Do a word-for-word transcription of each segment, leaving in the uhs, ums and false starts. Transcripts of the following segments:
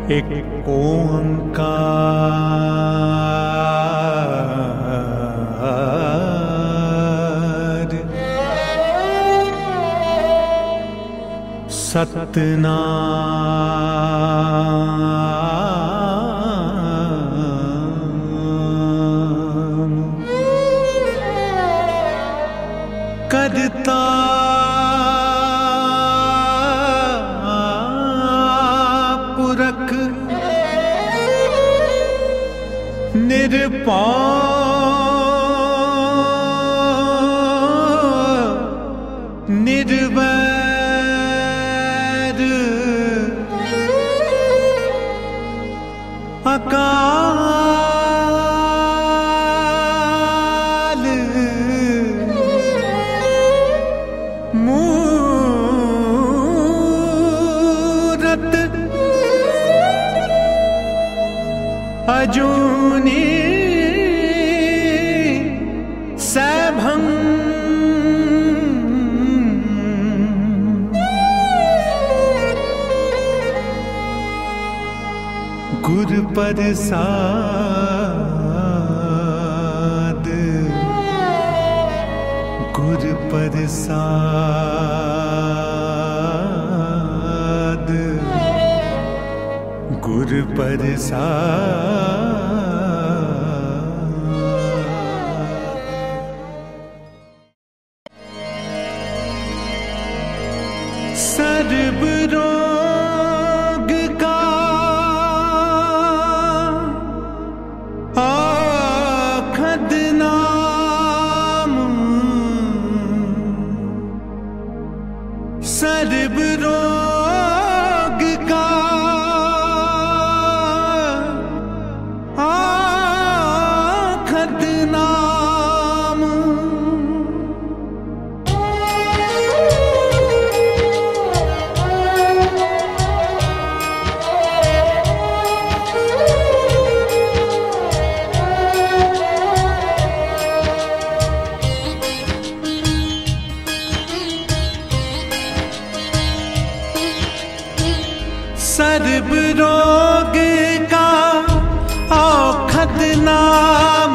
एक ओंकार सतनाम करता पुरख निरपार निर्वैर अकाल मूरत अजूनी सैभं गुरु प्रसाद गुरु प्रसाद गुरु प्रसाद सर्ब रोग का आखद नाम सर्ब रोग का आखद नाम सर्ब रोग का औखद नाम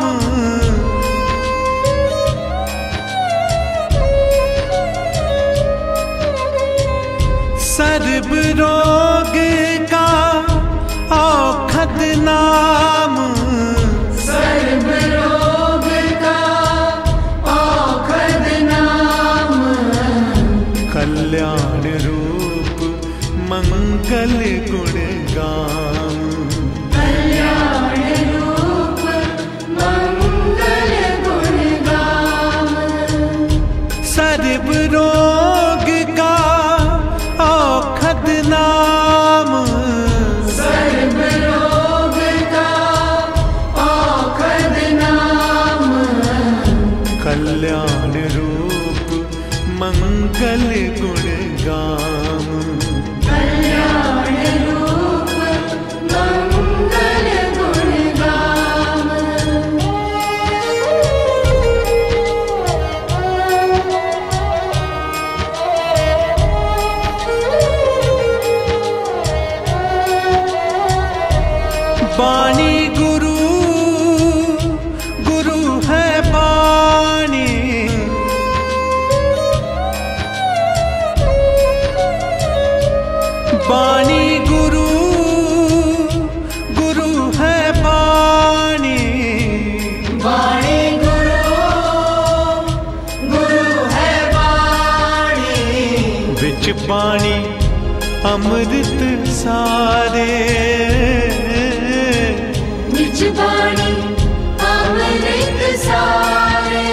सर्ब रोग का औखद नाम सर्ब रोग का औखद नाम कल्याण रूप मंगल गुण गाम कल्याण रूप मंगल गुण गाम सर्ब रोग का औखद नाम सर्ब रोग का औखद नाम कल्याण रूप मंगल गुण गाम कल्याण रूप मंगल गुण गाम वाणी गुरु गुरु है वाणी वाणी गुरु गुरु है वाणी वाणी गुरु गुरु है वाणी विच पानी अमृत सारे निज वाणी अमृत सारे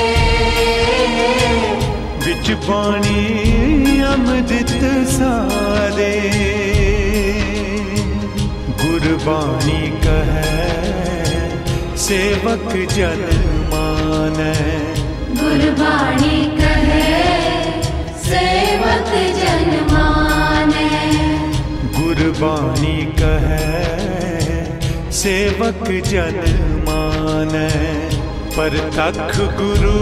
विच पानी अमृत सारे गुरबाणी कहे सेवक जन मानै गुरबाणी कहे सेवक जन मानै गुरबाणी कहे सेवक जन मानै परतख गुरु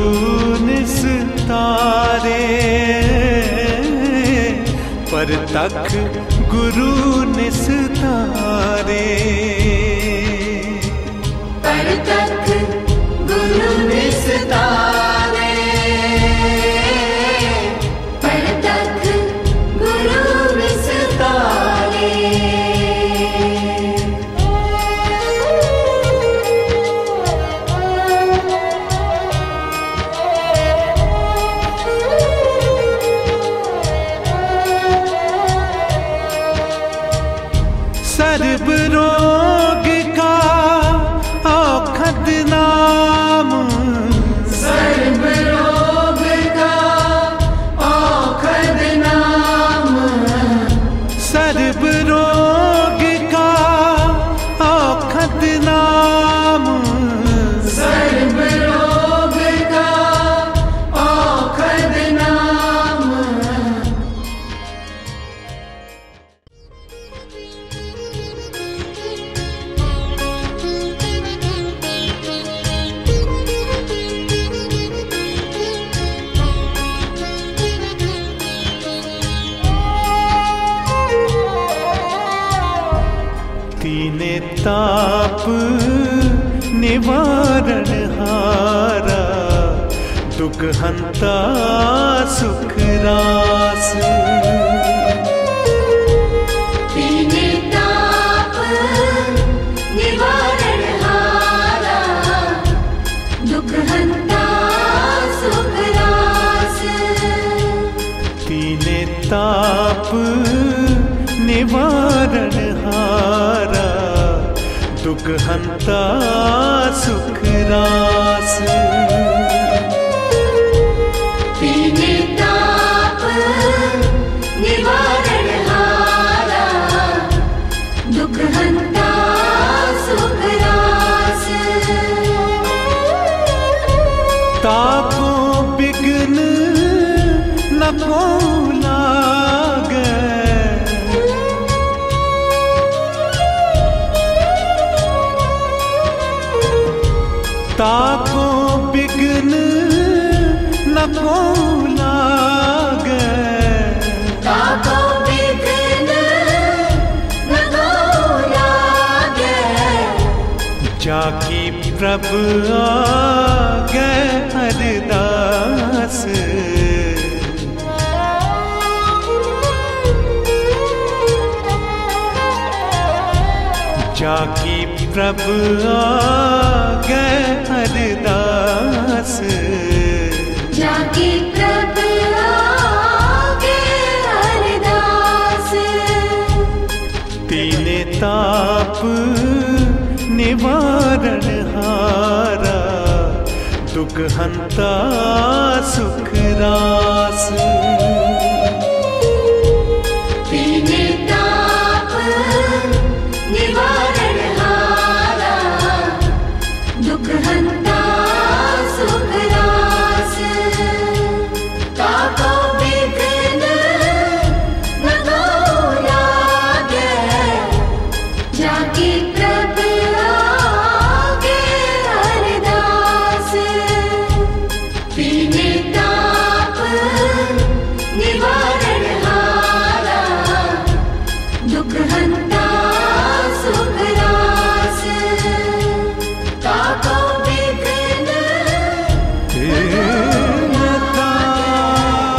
निस्तारे परतख गुरु निस्तारे। परतख गुरु निस्तारे, परतख गुरु निस्तारे। सर्ब रोग का औखद नाम, सर्व रोग का औखद नाम, सर्ब रोग का औखद नाम, सर्व रोग का औखद नाम। तीने ताप निवारण हारा, दुख हंता सुख रास। तीने ताप निवारण हारा, दुख हंता सुख रास। तीने ताप निवारण हारा, दुख हंता सुख रास। तीने ताप निवारण हारा, दुख हंता सुख रास। ताको बिघ्न न को लागे, ताको बिघ्न न को लागे, ताको बिघ्न न को लागे। जाकी प्रभ आगे अरदास। जाकी प्रभ आगे अरदास। जाकी प्रभ आगे अरदास। तीने ताप निवारण हारा, दुख हंता सुख रास। तीने ताप निवारण हारा, दुख हंता सुख रास। ताको बिघ्न न को लागे, जाकी प्रभ आगे अरदास। तीने ताप निवारण हारा, दुख हंता सुख रास। ताको बिघ्न हे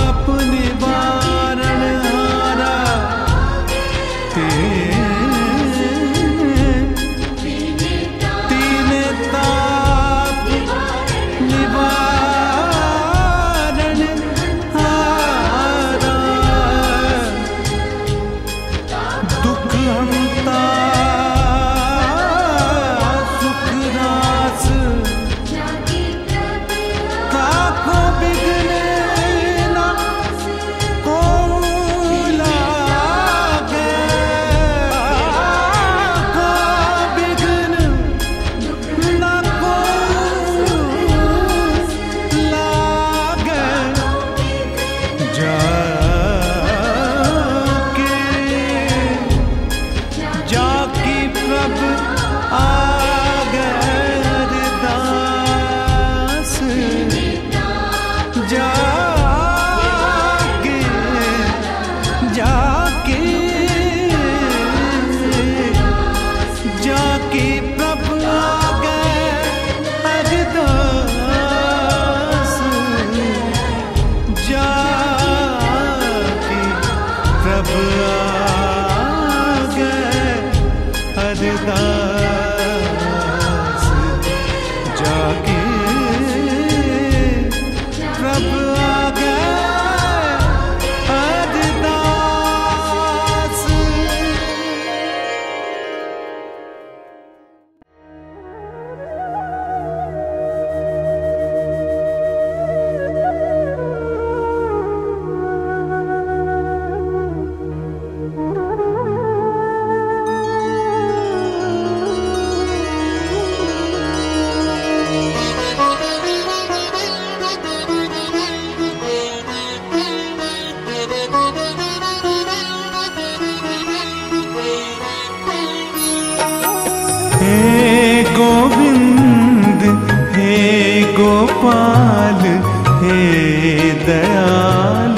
गोपाल हे दयाल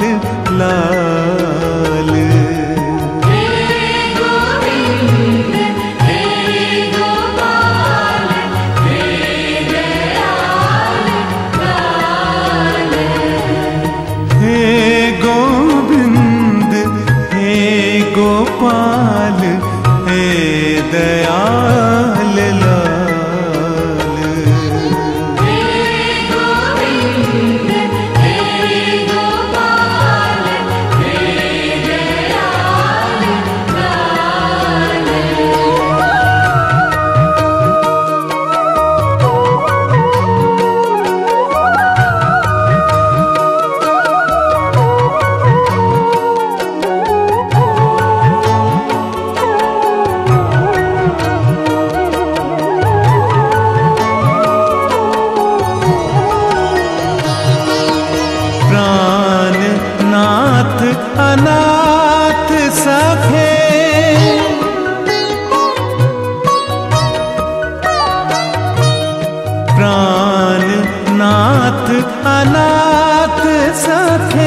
लाल। हे गोविंद हे गोपाल हे दयाल लाल। हे गोविंद हे गोपाल हे दयाल लाल। हे गोविंद हे गोपाल हे दयाल लाल। प्राणनाथ अनाथ सखे प्राणनाथ अनाथ सखे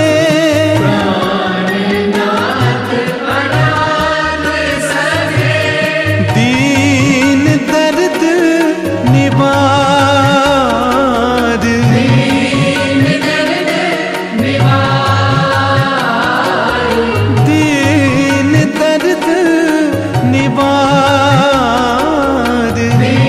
दीन दर्द निवार। दीन दर्द निवार।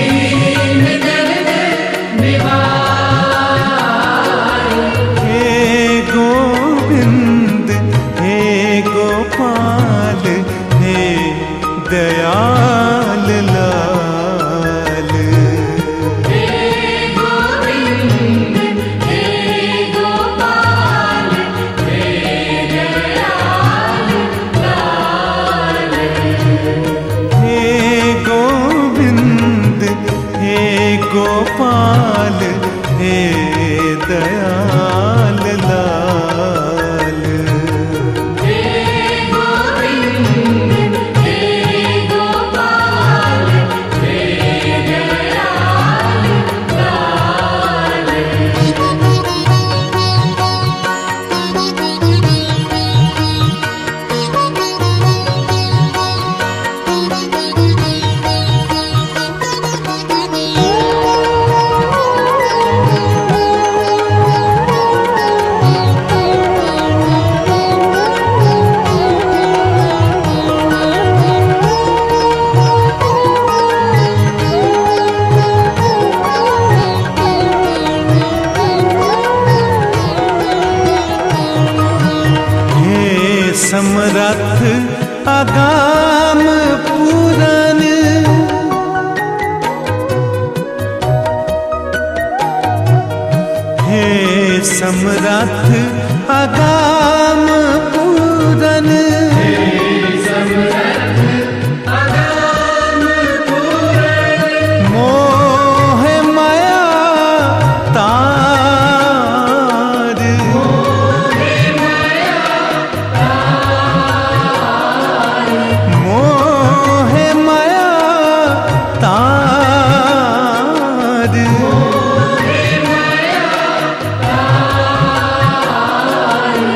हे गोविंद हे गोपाल हे दयाल लाल। हे गोविंद हे गोपाल हे दयाल लाल। हे गोविंद हे गोपाल हे दयाल लाल। हे गोविंद हे गोपाल हे दयाल लाल। हे समरथ अगाम पूरन हे समरथ अगाम पूरन मोह माया तार। मोह माया तार।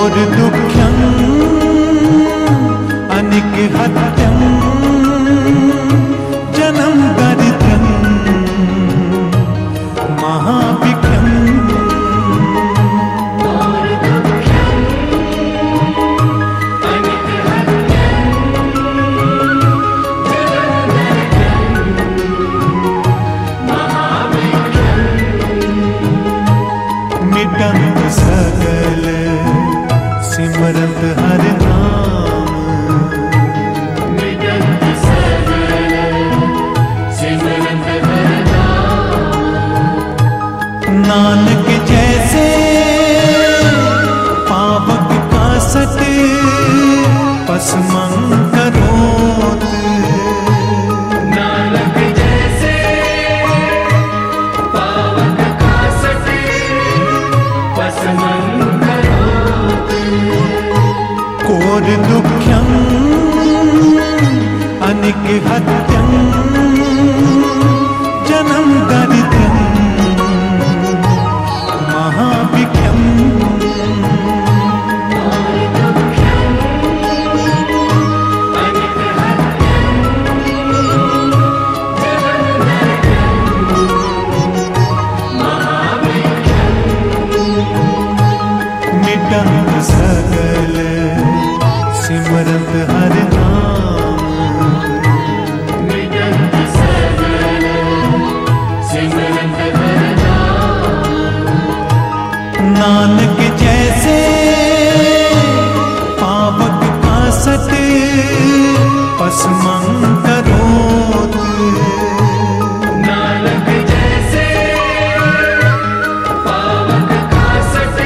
कोर दुःख्यं अनिगहत्यं जन्म दरिद्रं महाभिख्यं मिटंत सकल सिमरत हर नाम मिटंत सकल सिमरत हर नाम नानक जैसे पावक का सत पसमं करोत नानक जैसे पावक का सत पसमं करोत कोर दुःख्यं अनिगहत्यं जन्म दरिद्रं महाभिख्यं मिटंत सकल सिमरत हर नाम मिटंत सकल सिमरत हर नाम नानक जैसे पावक का सत पसमं करोत नानक जैसे पावक का सत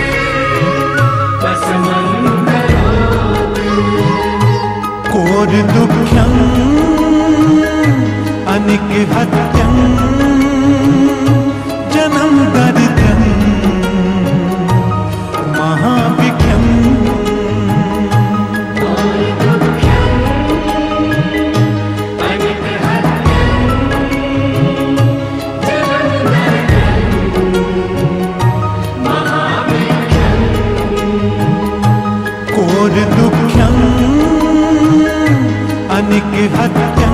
पसमं करोत कोर दुःख्यं अनिगहत्यं जन्म दरिद्रं महाभिख्यं कोर दुःख्यं अनिगहत्यं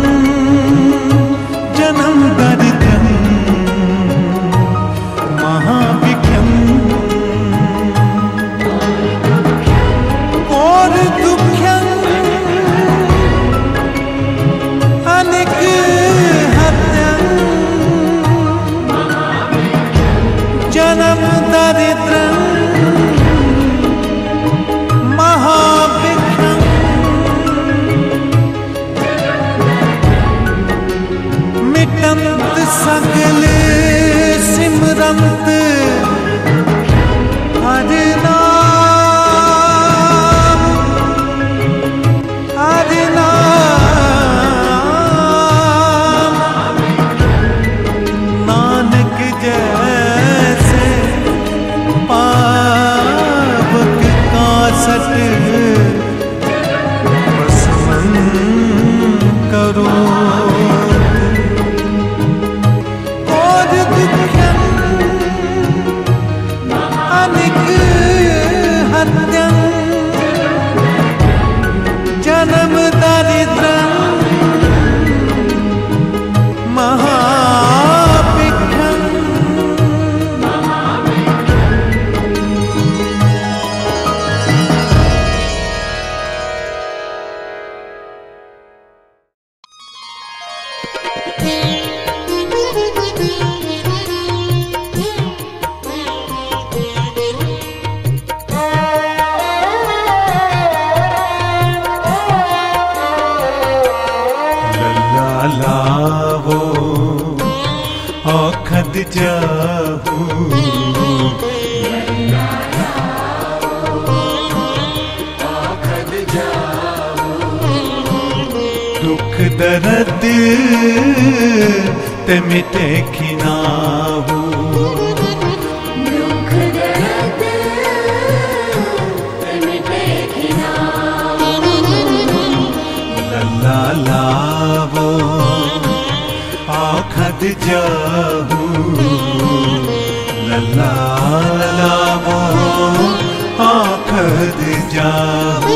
जन्म दरिद्रं महाभिख्यं कोर दुःख्यं अनिगहत्यं जन्म दरिद्रं महाभिख्यं मिटंत सकल सिमरंत हर नाम हर नाम नानक जैसे पावक का सत पसमं करोत कोर दुःख्यं अनिगहत्यं जन्म दरिद्रं महाभिख्यं लल्ला लावो औखद जाहू औखद जाओ दुख दर्द ते मिटे खिनाहू दुख दर्द मिटे खिनाओ लल्ला लावो औखद जाहू लल्ला लावो औखद आखद जाहू।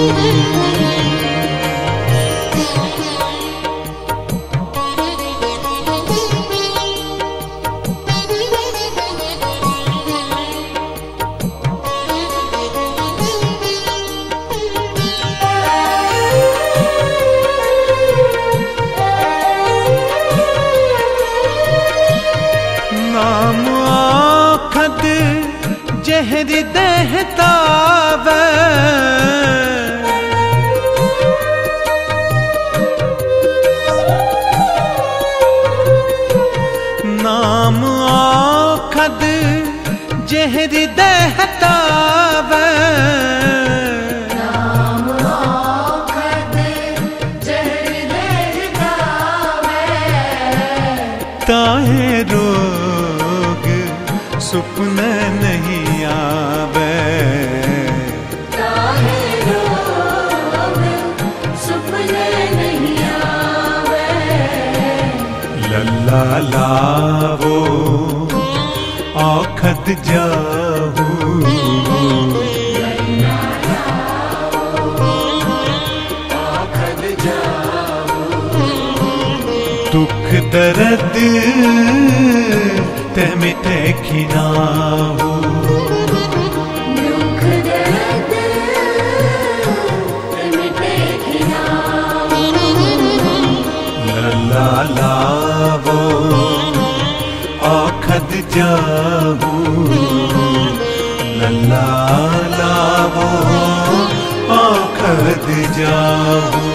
नाम आखद जहर दहता वै, नाम आखद जहर दहता वै, नाम आखद जहर दहता वै, ताहे रोग सुपने नहीं आवे, ताहे रोग सुपने नहीं आवे, लल्ला लावो आखद जाहू। लल्ला लावो आखद जाहू, दुख दर्द ते मिटे खिनाहू, दुख दर्द ते मिटे खिनाहू, लल्ला लावो आखद जाहू, लल्ला लावो आखद जाहू।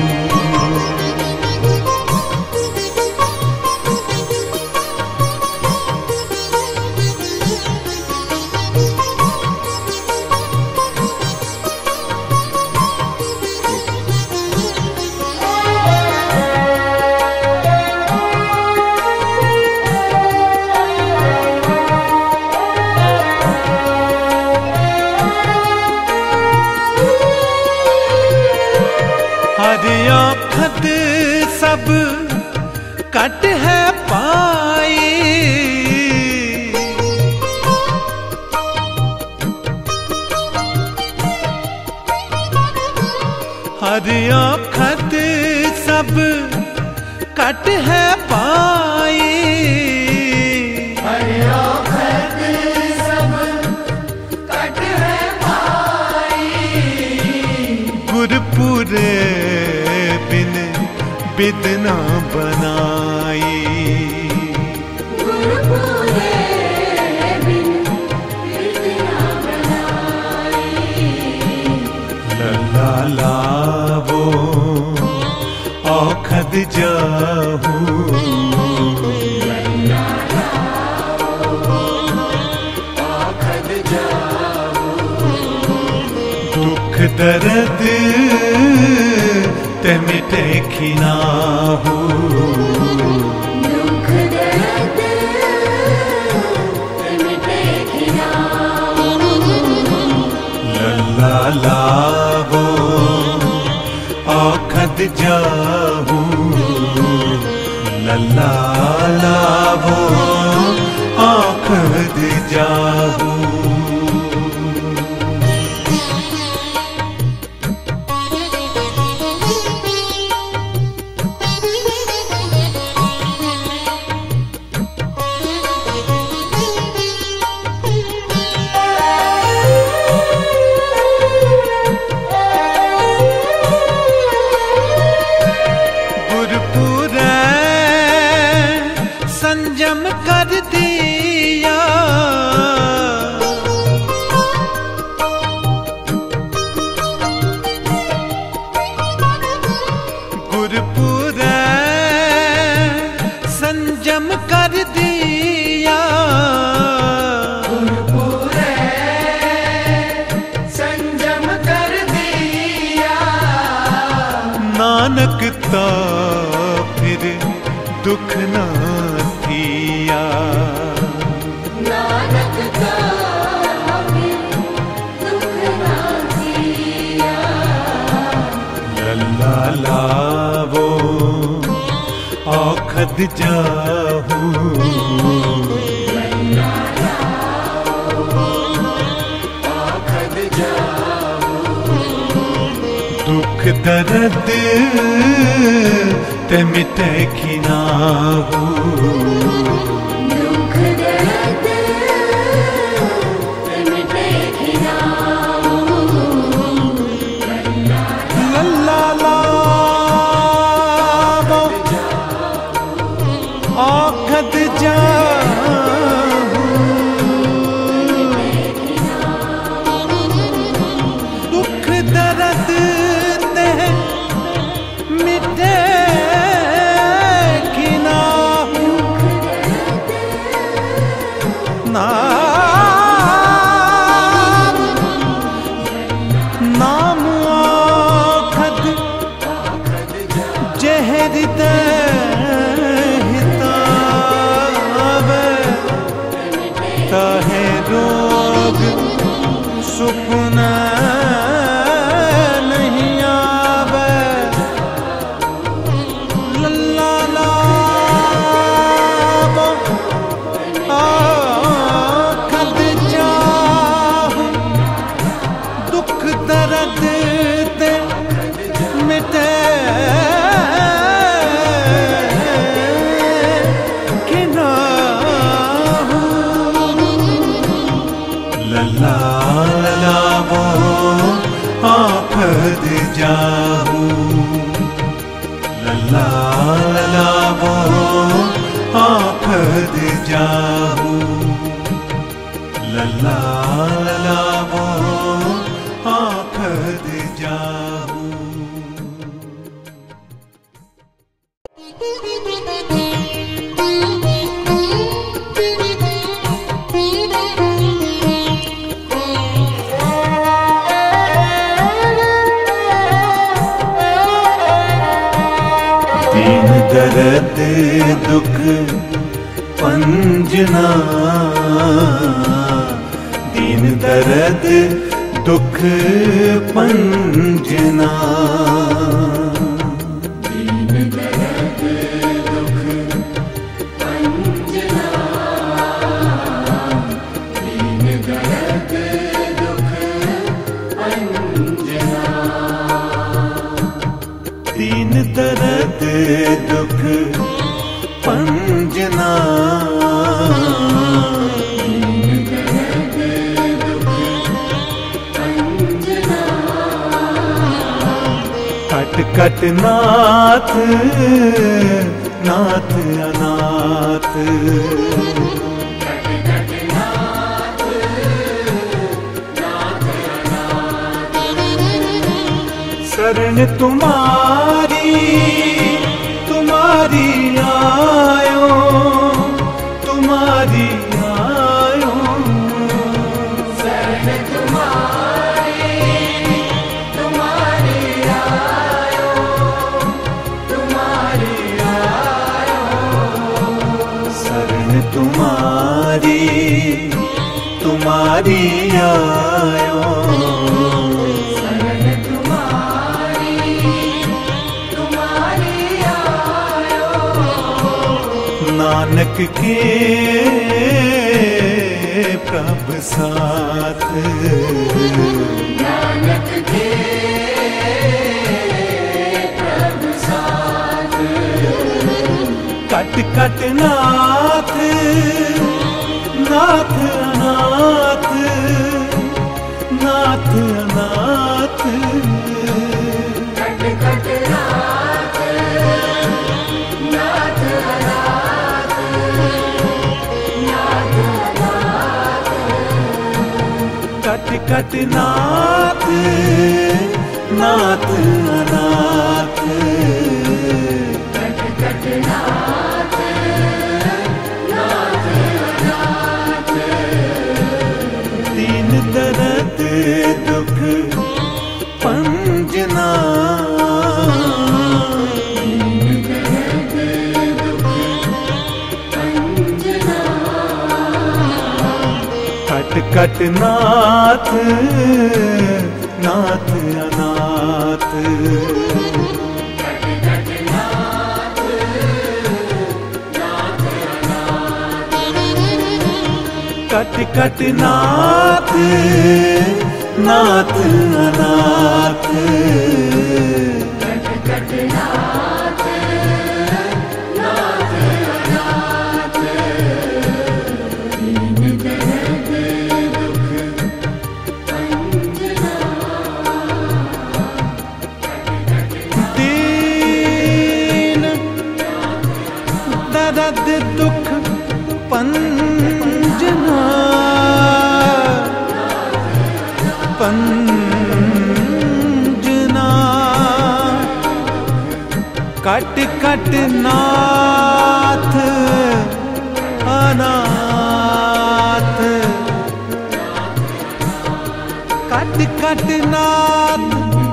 हर आखद सब कट है पाई, हर आखद सब कट है पाई, हर आखद सब कट है पाई, गुरपुरे बिन बिदना बनाई, गुरपुरे बिन बिदना बनाई, लल्ला लावो आखद जाहू, लल्ला लावो आखद जाहू, दुख दर्द ते मिटे खिनाहू, दुख दर्द ते मिटे खिनाहू, लल्ला लावो आखद जाहू, लल्ला लावो आखद जाहू। गुरपुरे संजम कर दिया, गुरपुरे संजम कर दिया, गुरपुरे संजम कर दिया, नानक ता फिर दुख ना थिया, नानक का हमें दुख ना दिया, लल्ला लावो आखद जाहू, लल्ला लावो आखद जाहू, दर्द ते मिटे खिनाहू दुख दर्द ते मिटे खिनाहू लल्ला लावो आखद जाहू दुख दर्द ते मिटे खिनाहू नाम नाम आखद जहर दे हितावे ताहे रोग सुपना नहीं आवे लल्ला लावो आखद जाहू दुख दर्द ते मिटे खिनाहू लल्ला लावो आखद जाहू लल्ला लावो आखद जाहू लल्ला लावो आखद जाहू दीन दर्द दुख पंजना दीन दर्द दुख पंजना दीन दर्द दुख पंजना दीन दर्द दुख पंजना दीन दर्द दुख पंजना कट कट नाथ नाथ अनाथ शरण तुम्हारी तुम्हारी आयो तुम्हारी आयो शरण तुम्हारी तुम्हारी आयो तुम्हारी आयो शरण तुम्हारी तुम्हारी आयो शरण तुम्हारी तुम्हारी आयो नानक के प्रभ साथ नानक के प्रभु साथ कट कट नाथ नाथ अनाथ नाथ अनाथ कट कट नाथ नाथ अनाथ नाथ अनाथ कट कट नाथ नाथ अनाथ कट कट नाथ नाथ अनाथ दीन दर्द दुख पंजना कट कट नाथ नाथ अनाथ कट कट नाथ नाथ अनाथ अंजना कट कट नाथ अनाथ कट कट नाथ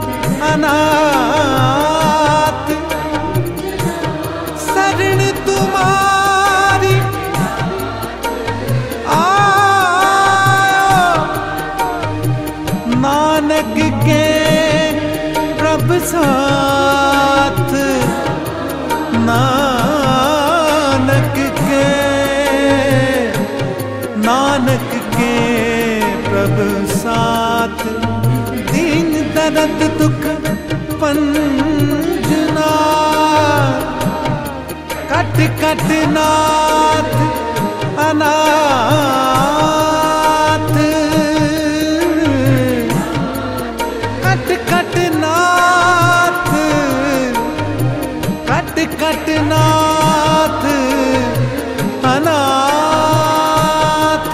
अनाथ शरण तुम्हारी नानक के प्रभु साथ नानक के नानक के प्रभु साथ दीन दर्द दुख पंजना कट कट नाथ अनाथ कट कट नाथ कट कट नाथ अनाथ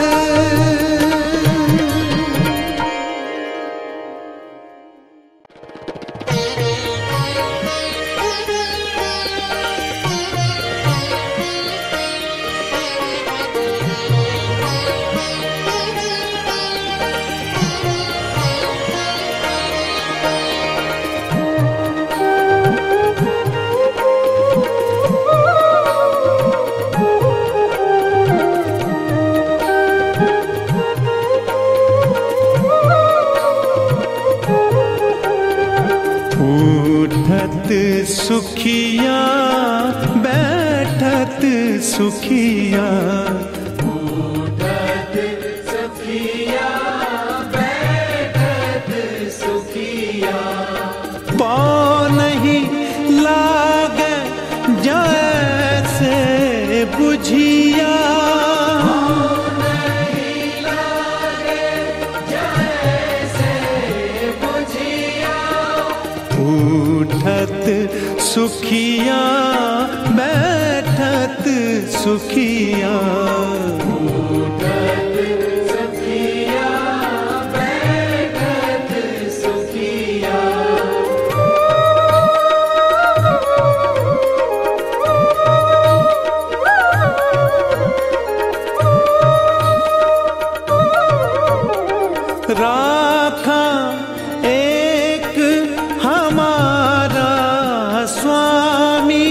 उठत सुखिया बैठत सुखिया उठत सुखिया बैठत सुखिया पाँव नहीं लागे जैसे बुझिया उठत सुखिया बैठत सुखिया उठत सुखिया बैठत सुखिया राखा एक हमारा स्वामी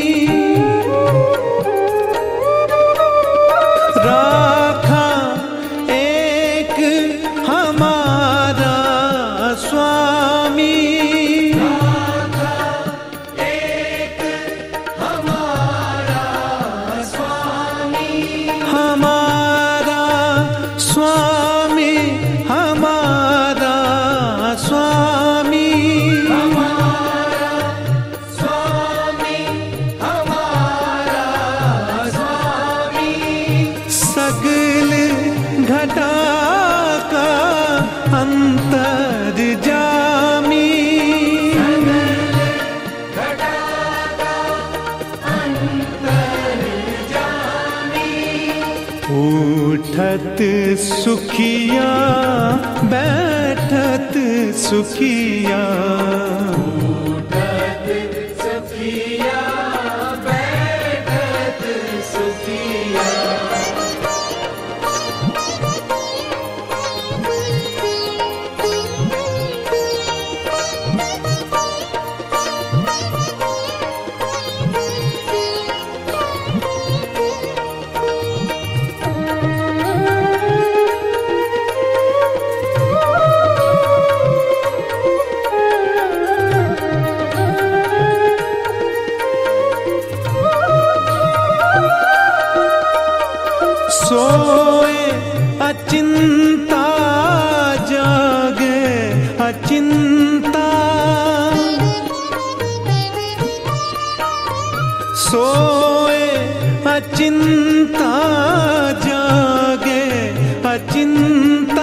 राखा एक हमारा स्वामी राखा एक हमारा स्वामी हमारा स्वामी हमारा स्वामी हमारा स्वामी हमारा स्वामी सगल घटा का अंतर जामी घटा का अंतर जामी उठत सुखिया बैठत सुखिया उठत सुखिया बैठत सुखिया सोए अचिंता जागे अचिंता सोए अचिंता जागे अचिंता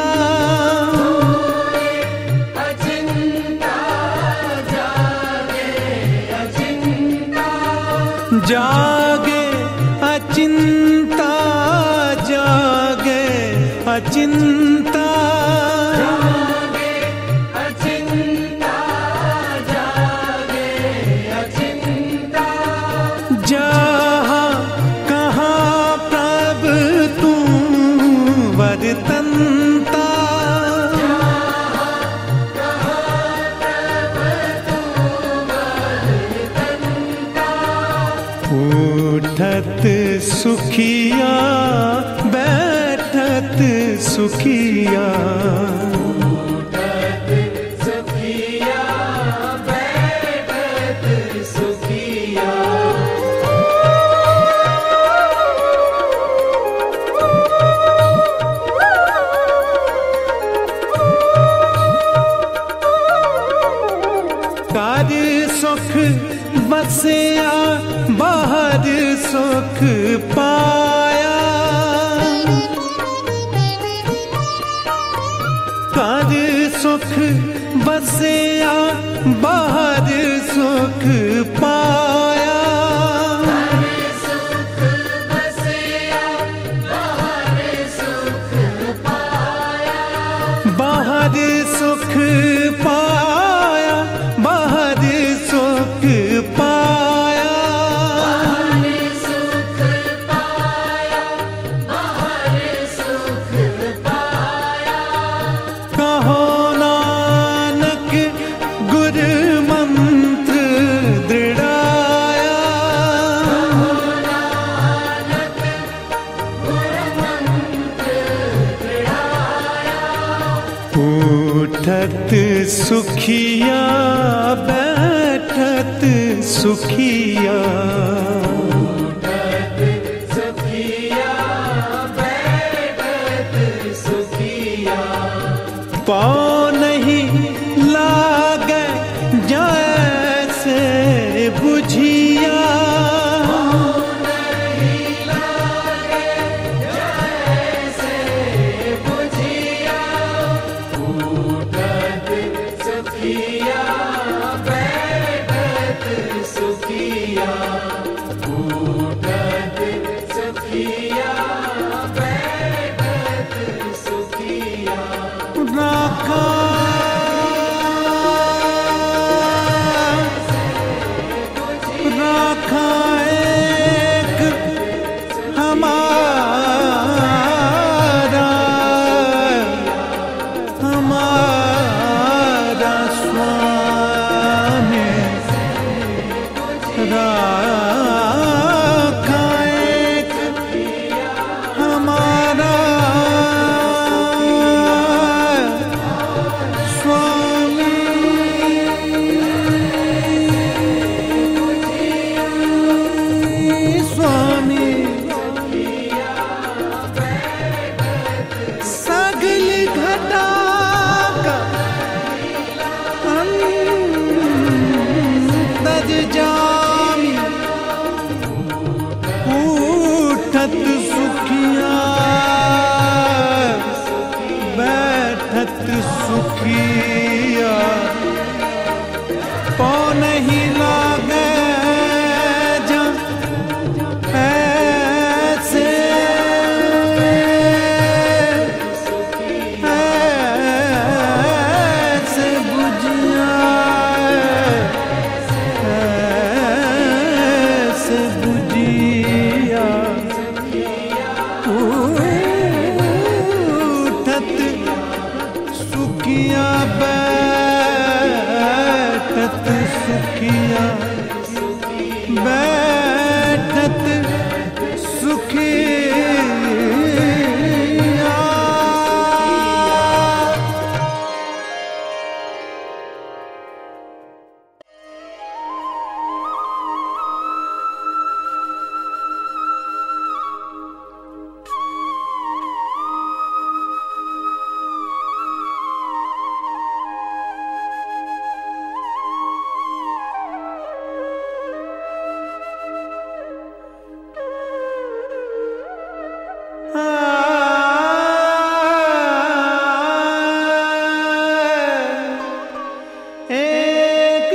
अचिंता जागे अचिंता जागे अचिंता जागे अचिंता जागे सुखिया बैठत सुखिया बसिया बाहर सुख पाया कर सुख बसिया बाहर सुख पाया सुख बसिया बाहर सुख पाया बाहर सुख पाया बाहर सुख पाया सुख पाया बाहर सुख पाया कहो नानक गुर मंत्र दृढ़ाया नानक गुर मंत्र दृढ़ाया उठत सुखिया बैठत सुखिया उठत सुखिया बैठत सुखिया पाँव नहीं लागे जैसे बुझिया नहीं लागे जैसे बुझिया उठत सुखिया बैठत सुखिया उठत सुखिया बैठत सुखिया राखा राखा एक हमारा हमारा स्वामी राखा एक हमारा स्वामी सगल घटा का अंतज जामी उठत सुखिया बैठत सुखिया पौ नहीं लागे ऐसे ऐसे बुझिया ऐसे बुझिया उठत सुखिया बैठत सुखिया बैठत सुखिया एक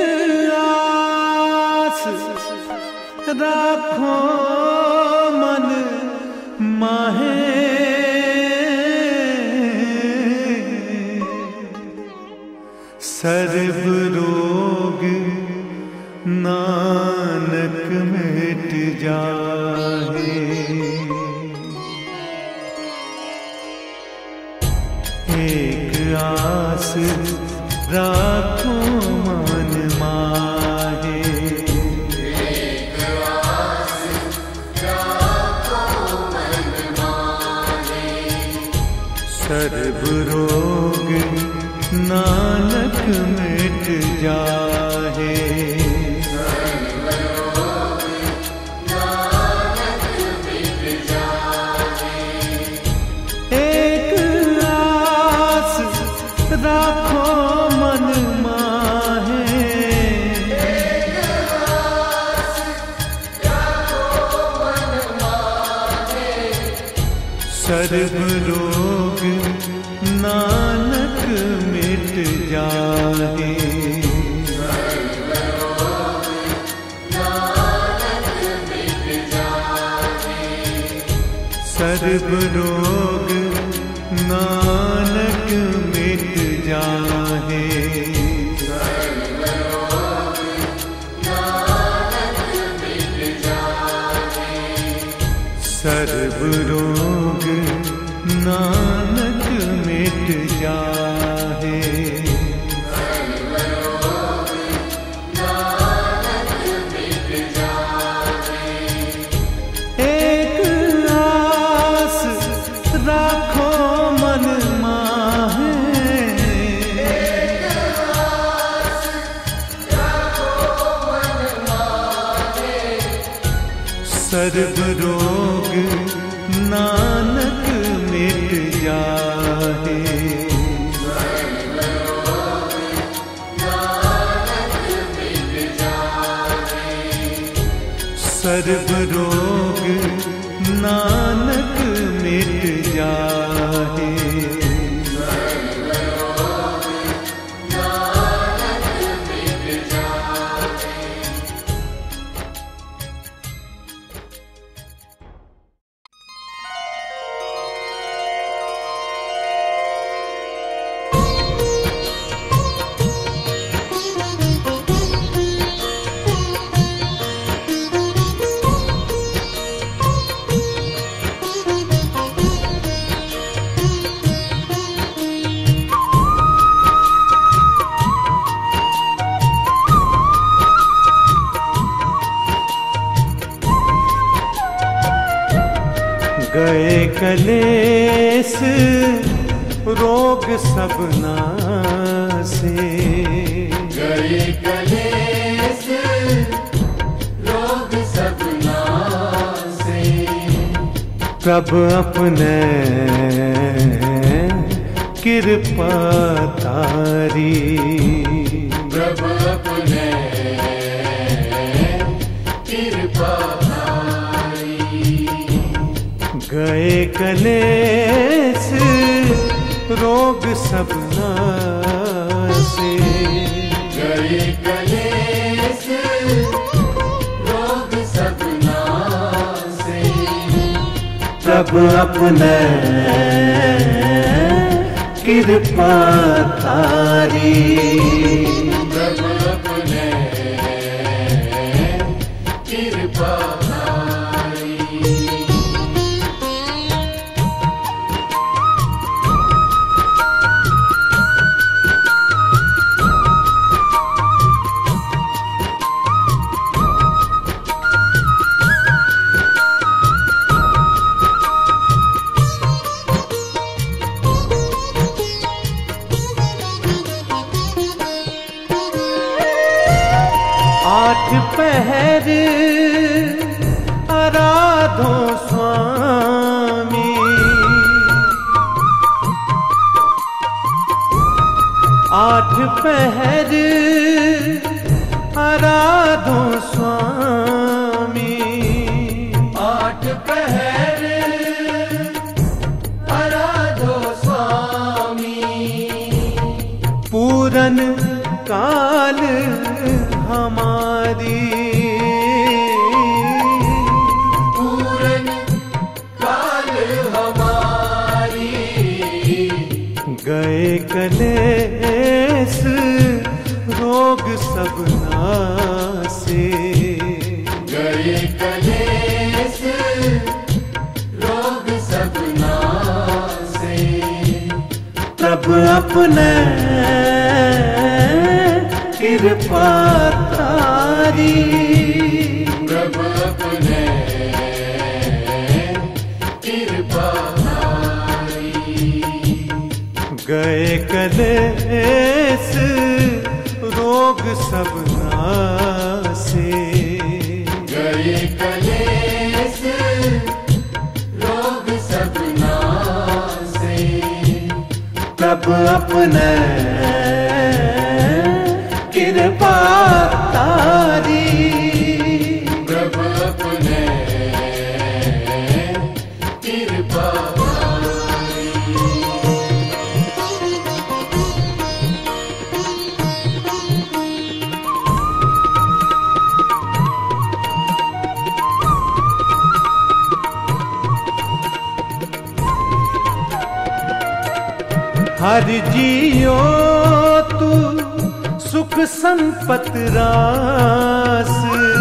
आस राखो मन माहे सर्व रोग नानक मिट जाहे एक आस राखो मन माहे एक आस राखो सर्व रोग नानक मिट जाहे। एक आस राखो मन माहे, सर्व रोग नानक मिट जाहे। सर्व रोग नानक मिट जाहे। सर्व रोग नानक मिट जाहे। एक आस राखो मन माहे, सर्व रोग नानक मिट जाहे। सर्व रोग नानक मिट जाहे। गए कलेस रोग सब नासे, गए कलेस रोग सब नासे। प्रभु अपने कृपा तारी, प्रभु अपने कृपा गए कलेस रोग सब नासे। गए कलेस रोग सब नासे। प्रभु अपने कृपा तारी, प्रभु अपने कृपा आठ पहर आराधो स्वामी, आठ पहर आराधो स्वामी। आठ पहर आराधो स्वामी। पूरन काल हमारी, पूरन काल हमारी। गए कलेस रोग सब नासे, गए कलेस रोग सब नासे। प्रभु अपने कृपा तारी, प्रभु अपने कृपा तारी। गए कलेस रोग सब नासे, गए कलेस रोग सब नासे। प्रभु अपने कृपा तारी, प्रभु अपने कृपा हर जियो तू सुख संपत रास,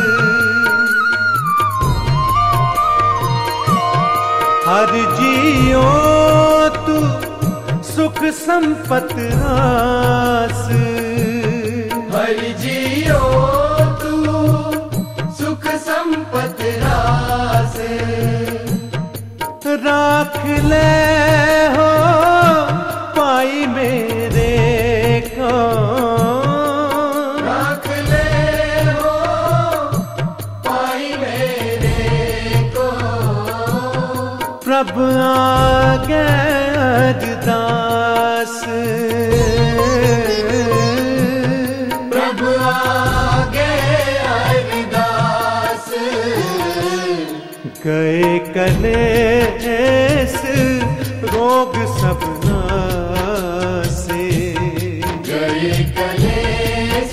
हर जियो तू सुख संपत रास, हर जियो तू सुख संपत रास। राख ले हो पाई मेरे को, राख ले हो पाई मेरे को। प्रभु आगे अरदास, प्रभु आगे अरदास। गए कलेस रोग सब नासे, गए कलेस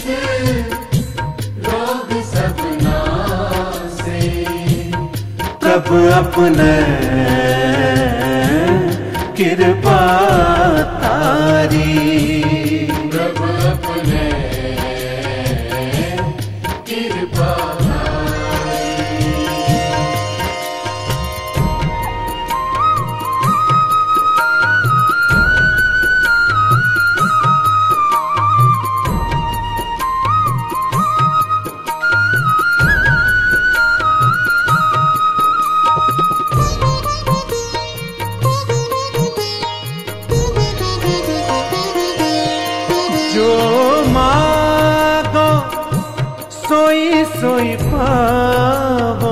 रोग सब नासे। प्रभु अपने कृपा तारी, प्रभु अपने कृपा जो मांगो सोई सोई पावो,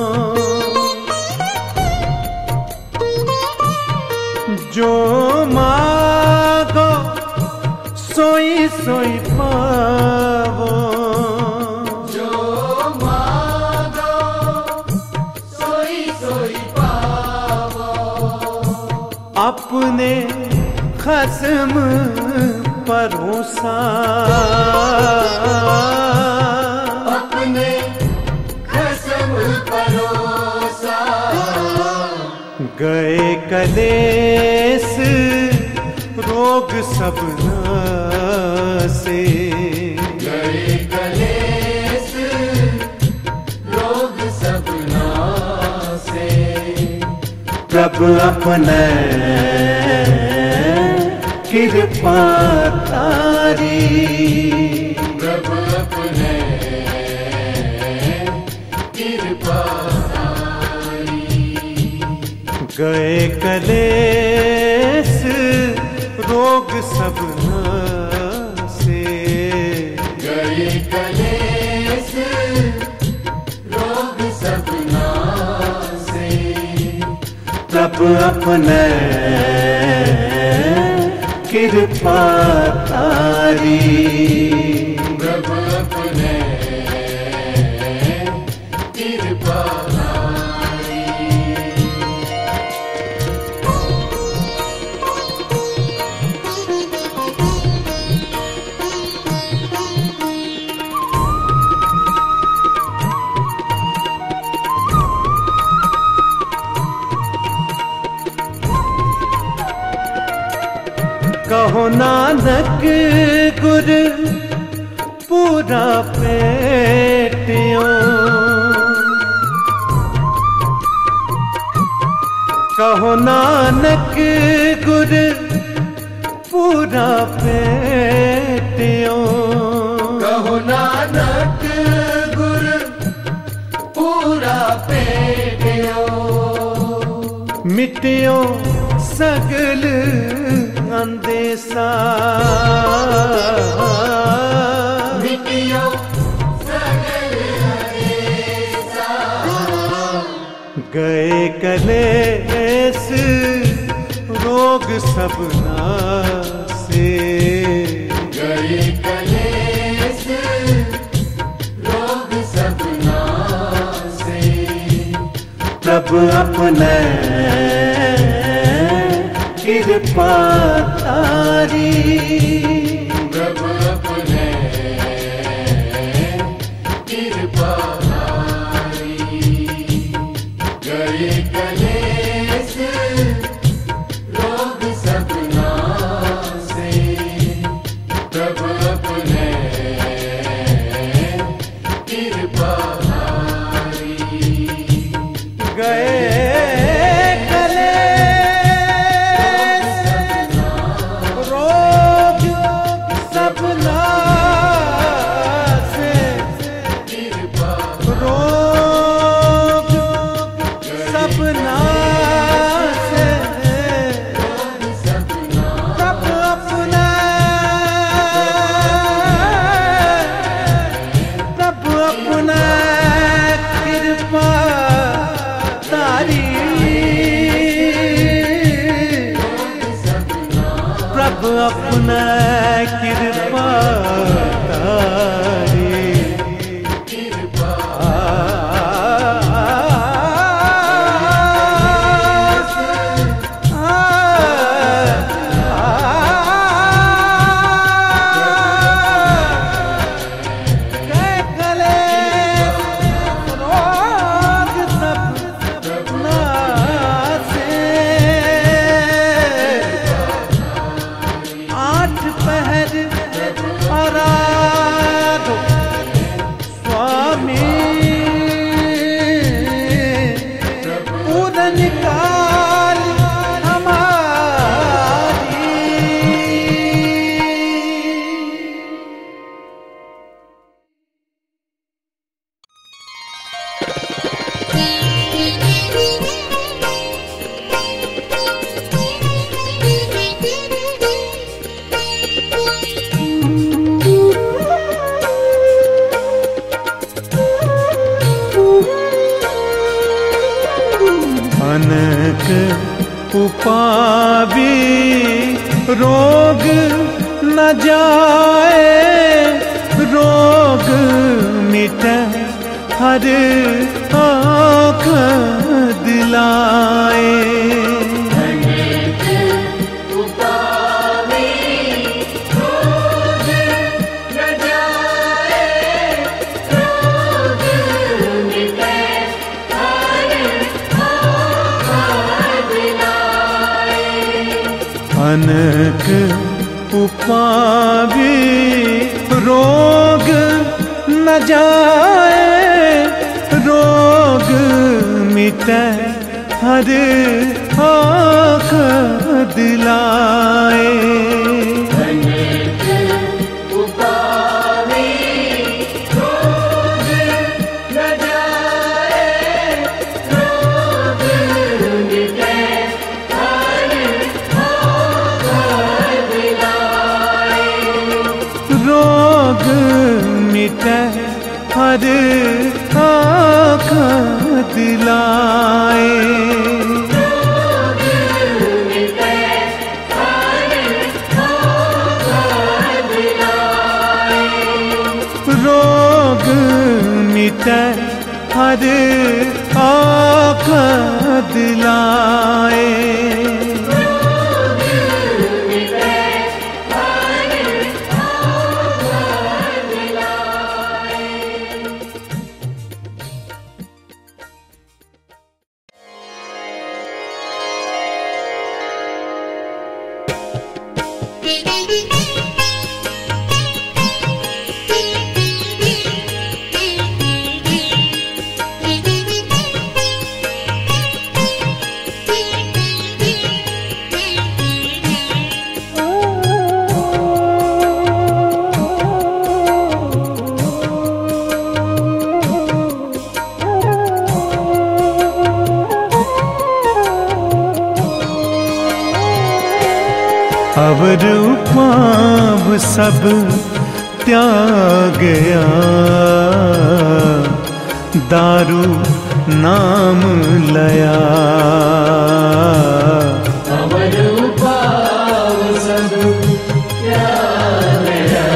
जो मांगो सोई सोई पावो, जो मांगो सोई सोई पावो। अपने खस्म परोसा, अपने खसम परोसा। गए कलेस रोग सब नासे, गए कलेस रोग सब नासे। प्रभु अपने कृपा तारी, प्रभु अपने कृपा तारी। गए कलेस रोग सब नासे, गए कलेस रोग सब नासे। प्रभु अपने कृपा तारी, प्रभु अपने कृपा तारी। कहो नानक गुर पूरा पेटियो, कहो नानक गुर पूरा पेटियो, कहो नानक गुर पूरा पेटियो। मिटियो सगल अंदेसा मिटियो सगल अंदेसा गए कलेस रोग सब नासे गए कलेस रोग सब नासे प्रभु अपने कृपा तारी प्रभु अपने कृपा तारी गए कलेस रोग सब नासे प्रभु अपने कृपा तारी गए अपना कृपा तारी कृपा अनक उपावी रोग न जाए रोग मिटे हर आँख दिलाए अनक उपावी रोग न जाए रोग मिटे हर आँख दिलाए हर आँख दिलाए रोग मिटे हर आँख दिलाए Thank you. अवर उपाव सब त्यागया, दारू नाम लया। अवर उपाव सब त्यागया,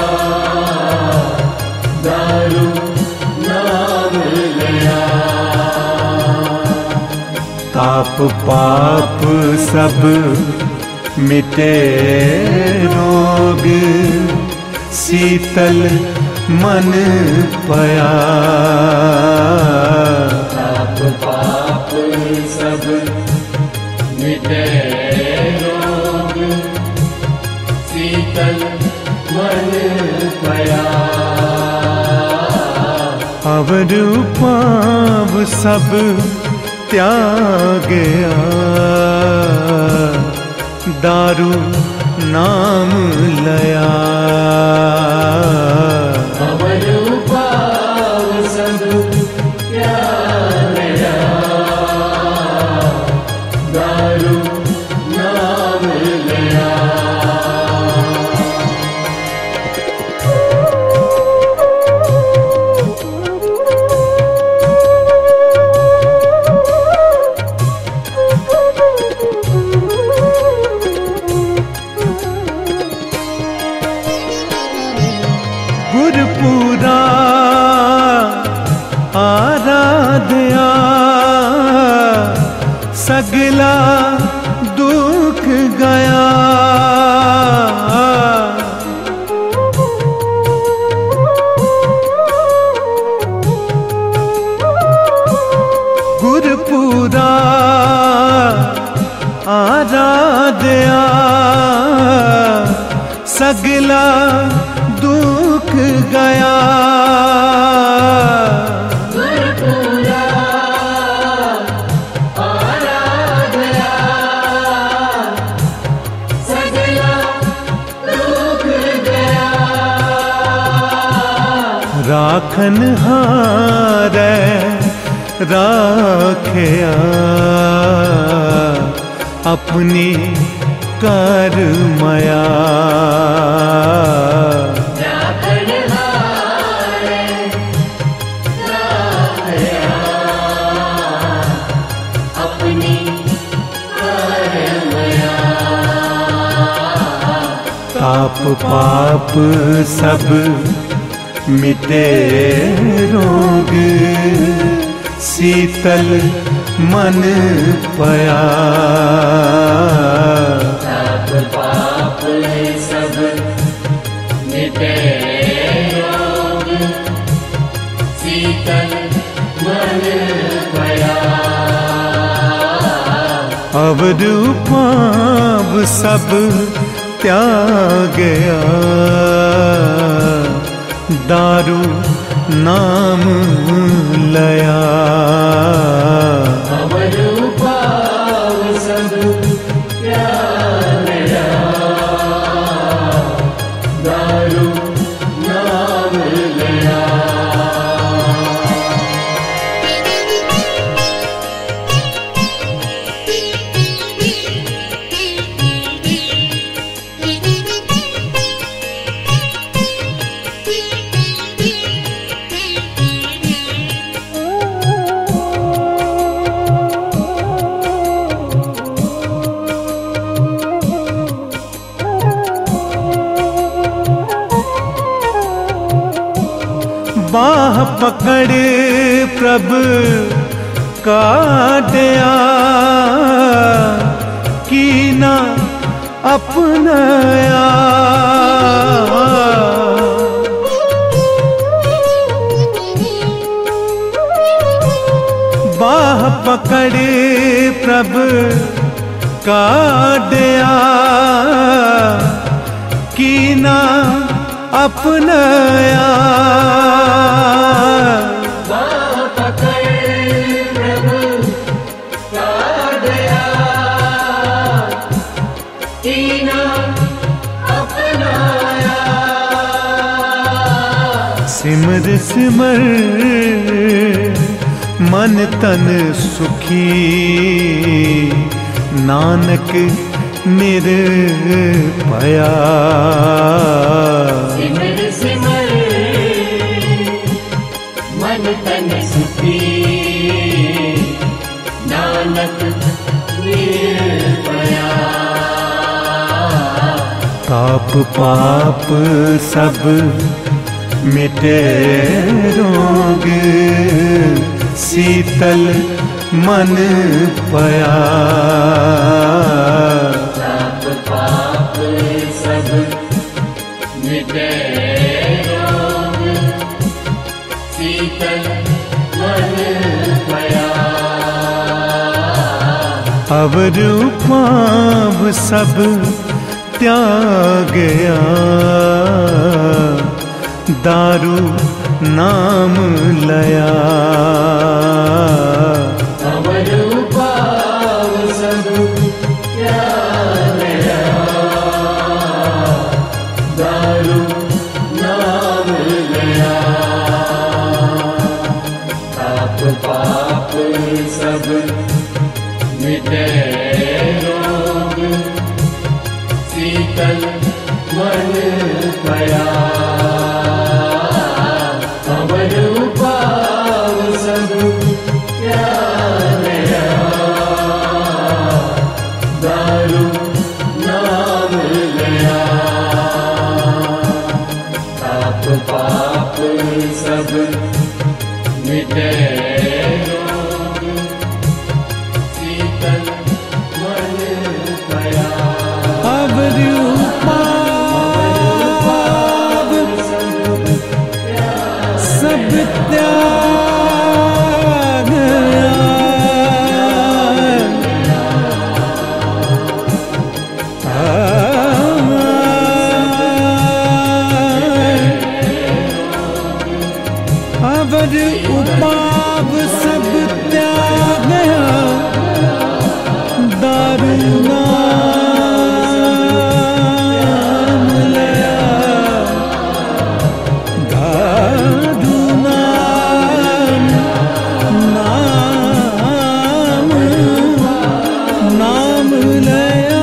दारू नाम लया। ताप पाप सब मिटे रोग, शीतल मन पया। ताप पाप सब मिटे रोग, शीतल मन पया। अवर उपाव सब त्यागया, दारू नाम लया। अवर उपाव सब त्यागया, दारू नाम लया। गुरपुरा आराध्या, सगला दुख गया। गुरपुरा आराध्या, सगला दुख गया। गुरपुरा आराध्या, सगला दुख गया। राखन हारै राखया, अपनी कर मया। राखन हारै राखया, अपनी कर मया। ताप पाप सब मिटे रोग, शीतल मन पया। ताप पाप सब मिटे रोग, शीतल मन पया। अवर पाप सब त्यागया, दारू नाम लया। अवर उपाव सब त्यागया, दारू नाम लया। बाह पकड़ प्रभ काटया, कीना अपनाया। बाह पकड़ प्रभ काटया, कीना अपनाया। बाह पकड़ प्रभु काटया, कीना अपनाया। सिमर सिमर मन तन सुखी, नानक निर्भया। सिमर सिमर मन तन सुखी, नानक निर्भया। ताप पाप सब मिटे रोग, शीतल मन पया। ताप पाप सब मिटे रोग, शीतल मन पया। अवर पाप सब त्यागया, दारू नाम लया। अवर पाप सब त्यागया, दारू नाम लया। ताप पाप सब मिटे रोग, शीतल मन पया। अवर पाप सब त्यागया, दारू नाम लया। ताप पाप सब मिटे रोग, शीतल मन पया। अवर पाप सब त्यागया, अवर उपाप सब त्यागया, दारू नाम लया। दारू नाम नाम नाम लया।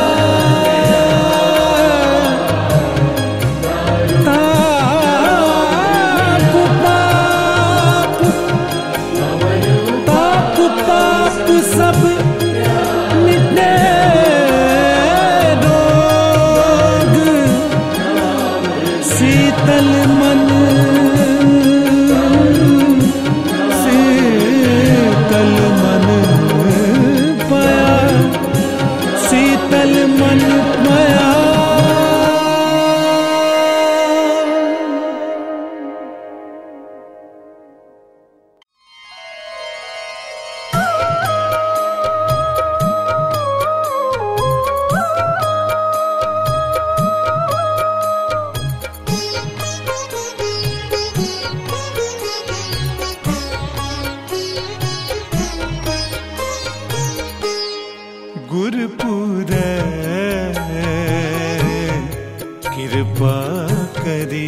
ताप पाप ताप पाप सब मिटे रोग, शीतल मन शीतल मन पया, शीतल मन पया। गुरपुरै कृपा करी,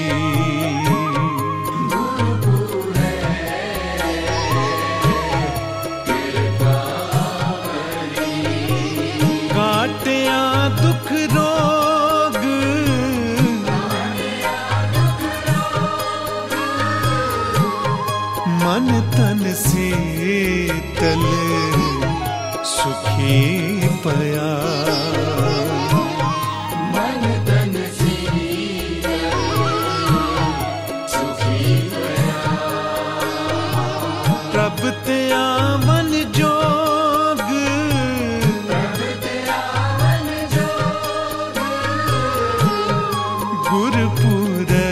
काटिया दुख रोग, मन तन शीतल सुखी पया। मन तन शीतल सुखी पया। प्रभ त्या मन जोग, प्रभ त्या मन जोग, गुरपुरै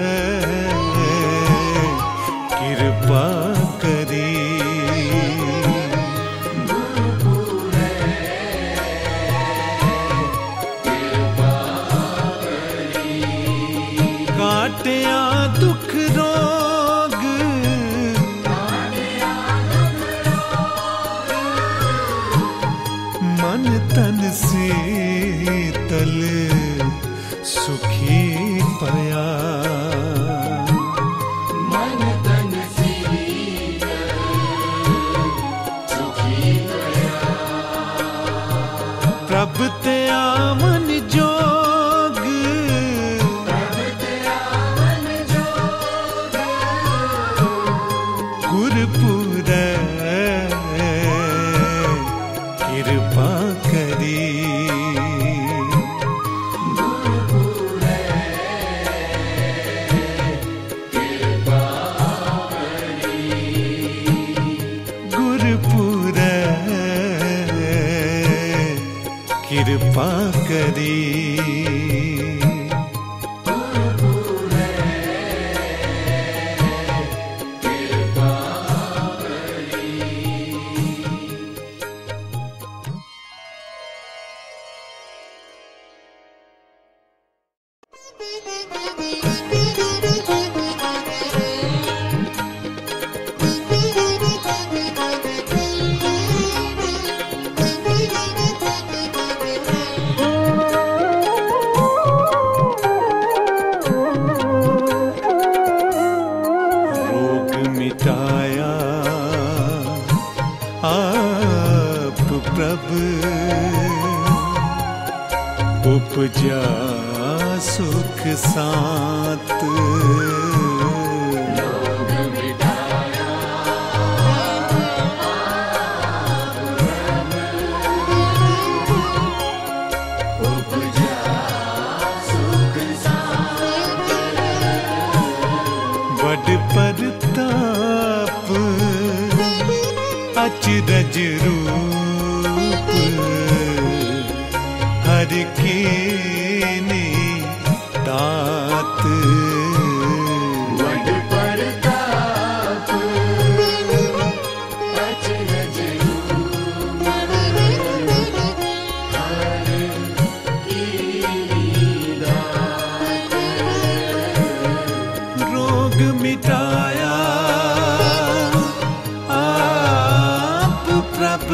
कृपा करी। काटिया दुख रोग, मन तन शीतल सुखी पया। मन तन शीतल सुखी पया। प्रभ ते आवन जोग, प्रभ ते आवन जोग, गुरपुरै कृपा करी। कृपा करी उपजा सुख सात। रोग मिटाया उपजा सुख सात। बड़ परताप अचरज रूप हर के ने दात। बड़ परताप अचरज रूप हर की दात। रोग मिटाया आप प्रभ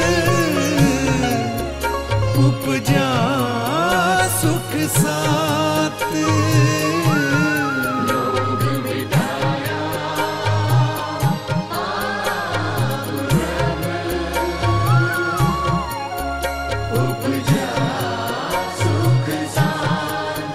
उपजा सुख सात। रोग मिटाया उपजा सुख सात।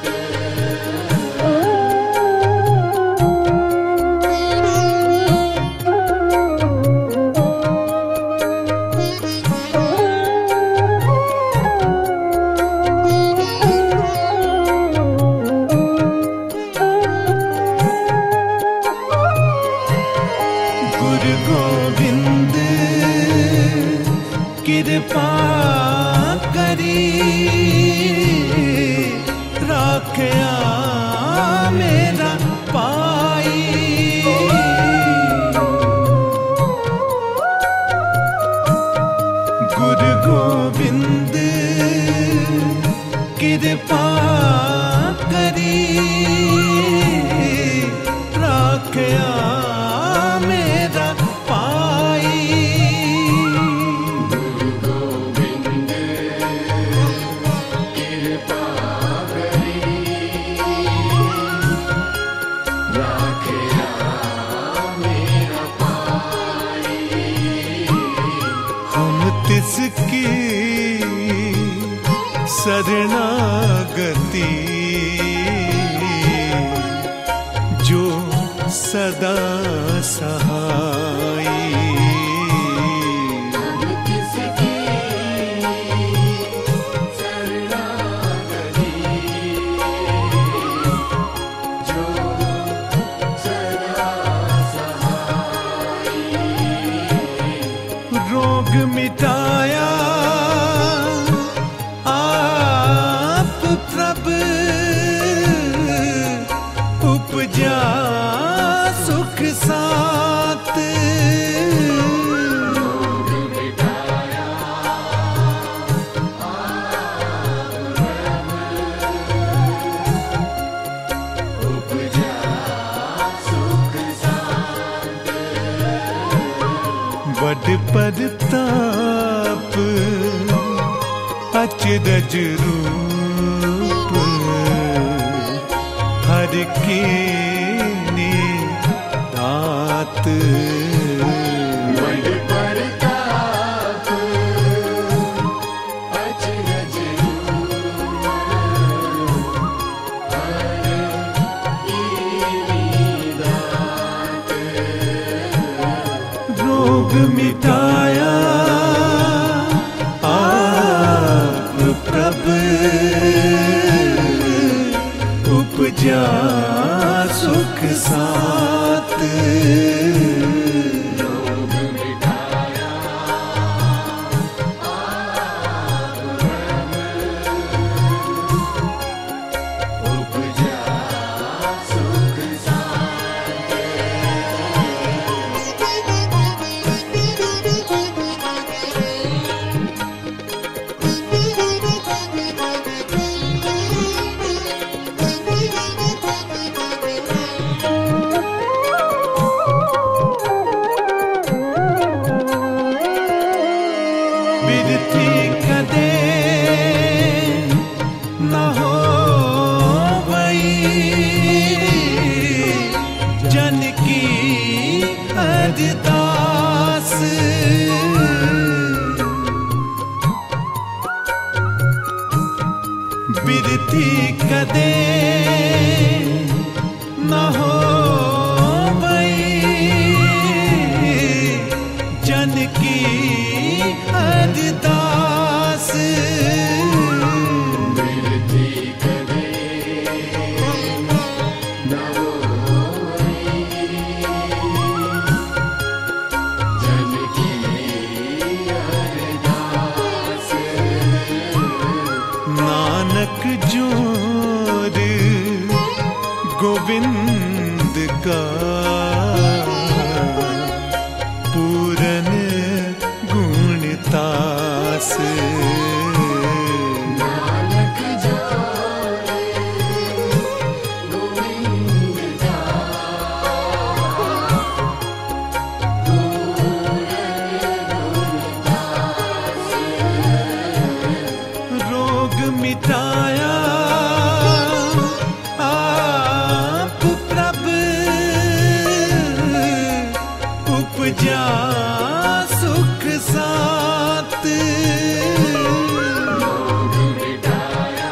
गुरु गोविंद कृपा करी राखया मेरा पाई। गुरु गोविंद कृपा करी राखया मेरा पाई। गुरु गोविंद कृपा करी राखया मेरा पाई। हम तिसकी शरणागति जो सदा सहाई। हम किसकी शरणागति जो सदा सहाई। रोग मिटाया आप प्रभ उपजा सुख सात। रोग मिटाया उपजा सुख सात। बड़ परताप अचरज रूप हर के ने दात। बड़ परताप अचरज बिरथी कदे न हो जन की अरदास बिरथी कदे न होई जन की अरदास नानक जोर गोविंद का पूरन गुणतास नानक जोर गोविंद का रोग मिटाया आप प्रभु उपजा सुख सात रोग मिटाया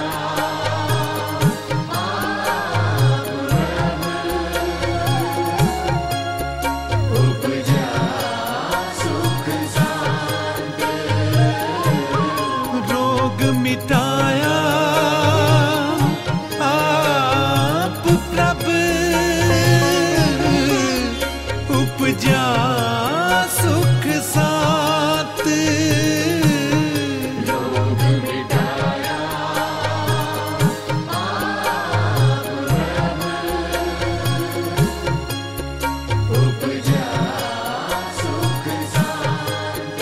उपजा सुख शांत रोग मिटाया आप प्रभु उपजा सुख सात रोग मिटाया उपजा सुख शांत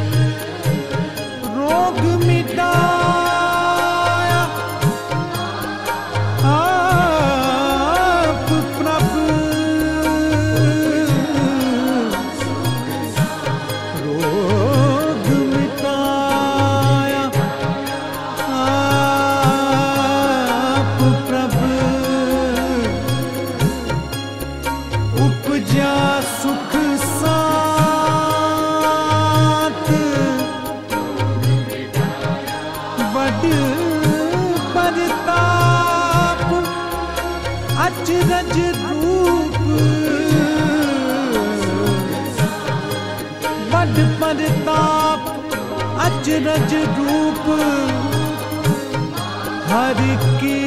रोग मिटाया आप प्रभु रोग मिटाया आप प्रभु उपजा सुख सात बड़ परताप अचरज रूप बड़ परताप अचरज रूप हर की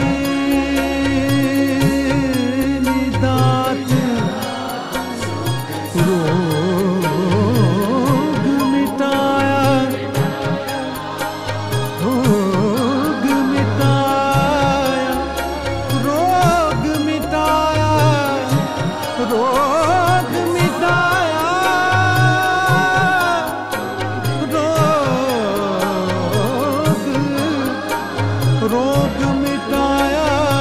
निदात रोग मिटाया रोग मिटाया रोग मिटाया रोग मिटाया रोग रोग मिटाया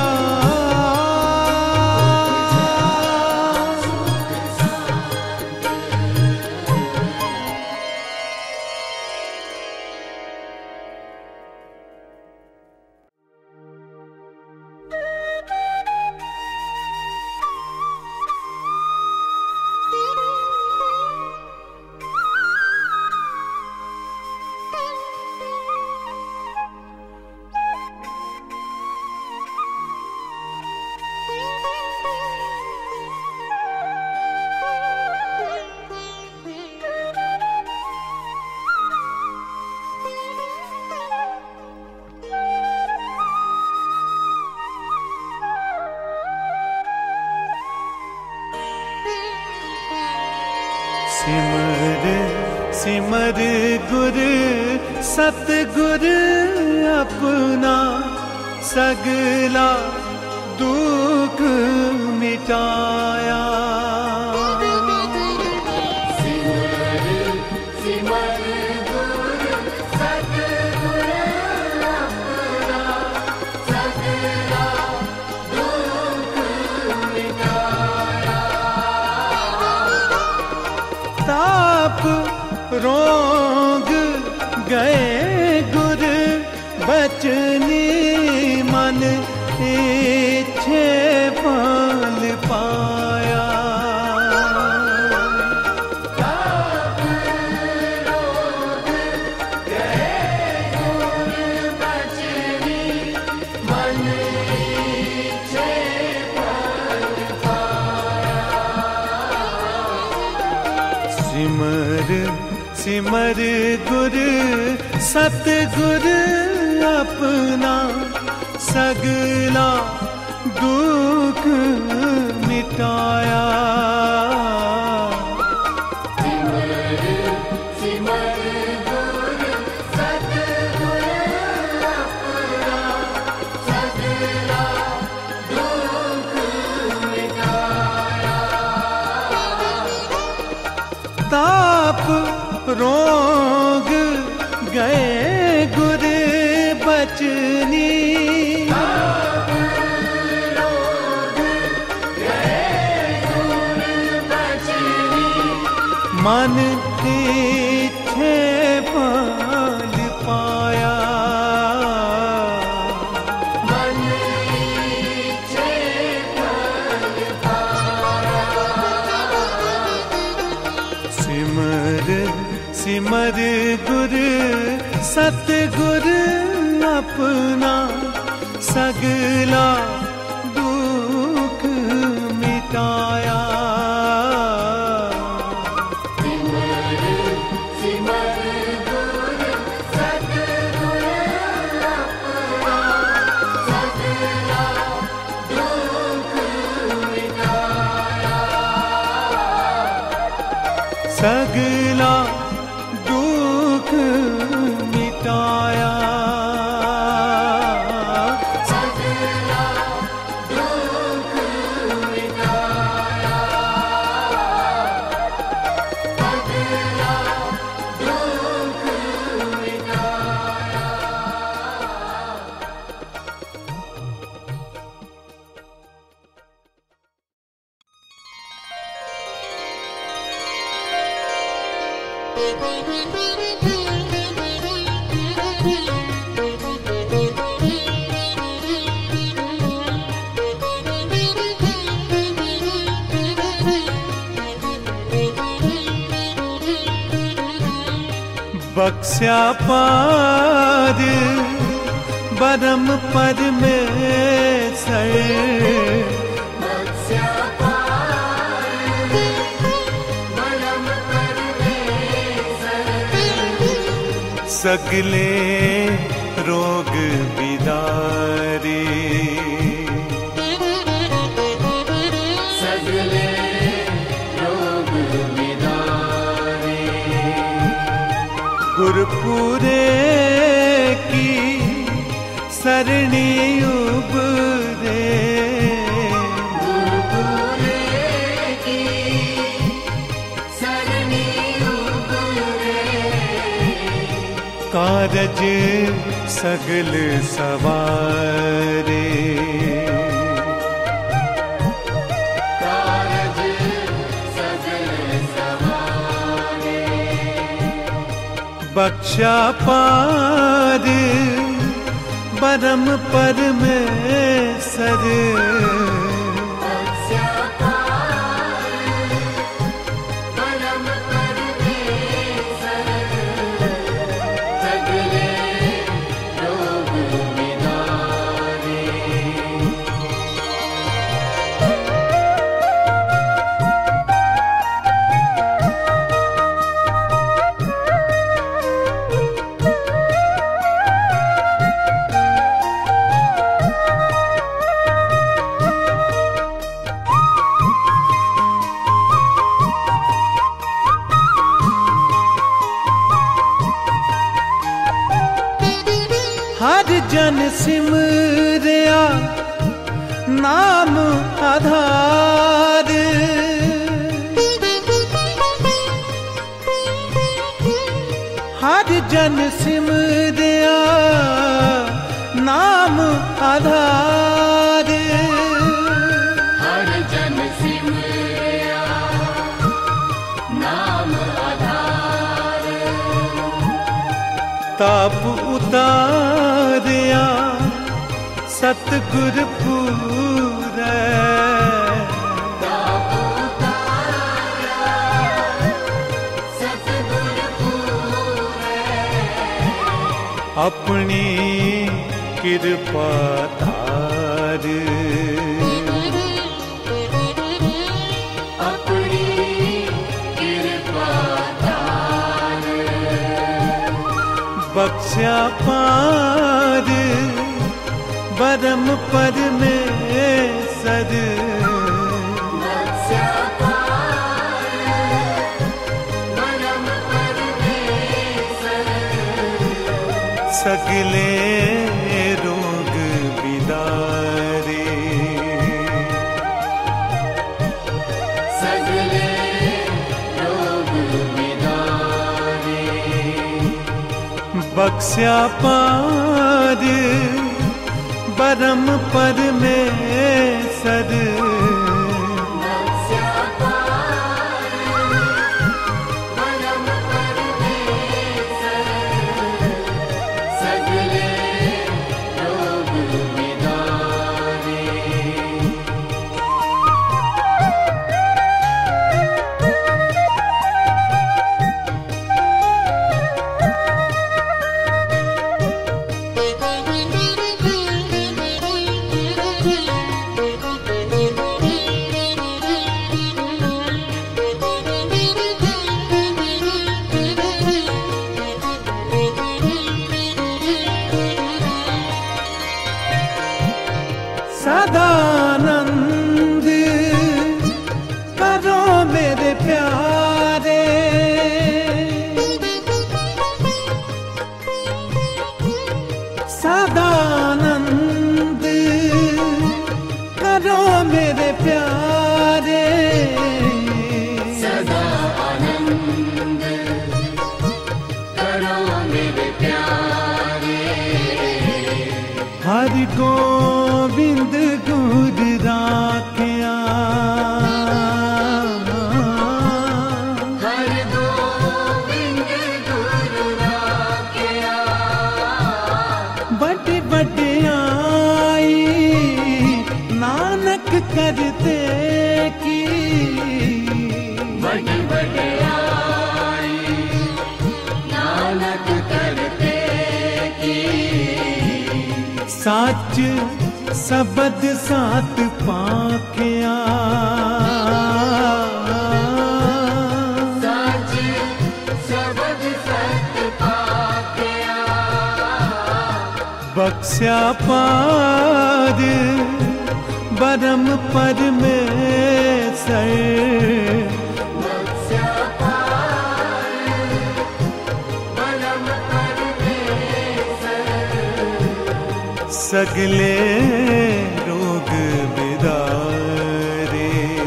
सिमर सिमर गुर सतगुर अपना सगला दुख मिटाया सिमर सिमर गुर सतगुर अपना सगला दुख मिटाया ताप रोग गए गुर बचनी मन इच्छे फल पाया ताप रोग गए गुर बचनी सिमर गुर सतगुर अपना सगला दुख मिटाया। ताप रोग गए गुर बचनी, मन इच्छे फल पाया। मन इच्छे फल पाया। सिमर सिमर गुर सतगुर अपना सगला दुख मिटाया। सगला दुख मिटाया। सगला दुख मिटाया। सगला दुख मिटाया। बख्शा पार बरम पद में सर, बख्शा पार बरम पद में सर, सगले रोग बिदारी। सगले रोग बिदारी। गुरपुरे की सरणी उबरे, गुरपुरे की सरणी उबरे। कारज सगल सवारे। कारज सगल सवारे। बख्शा पार बरम पर में सर, बख्शा पार बरम पद में सर, सगले रोग बिदारे। हर जन सिमरिया नाम आधार, हर जन सिमरिया नाम आधार। हर जन सिमरिया नाम आधार। ताप उतारिया सतगुर पूरै, ताप उतारा सतगुर पूरै। अपनी कृपा धार। अपनी कृपा धार। बख्शा पार बरम पर में सर बख्शा पार बरम पर में सर सगले रोग बिदारे सगले रोग बिदारे बख्शा पार बरम पर में सर बख्शा पार बरम पर में सर सगले रोग बिदारे सदानंद करो मेरे प्यारे सदानंद करो मेरे प्यारे सदा आनंद करो मेरे प्यारे हरि गोविंद गुर राखिया हर गोविंद गुरु राखिया बड़ बड़ाई नानक करते की बड़ बड़ाई नानक करते की साच सबद सात पाखिया साच सबद सत पाखिया बख्शा पार बरम पर में सर बख्शा पार बरम पर में सर सगले रोग बिदारे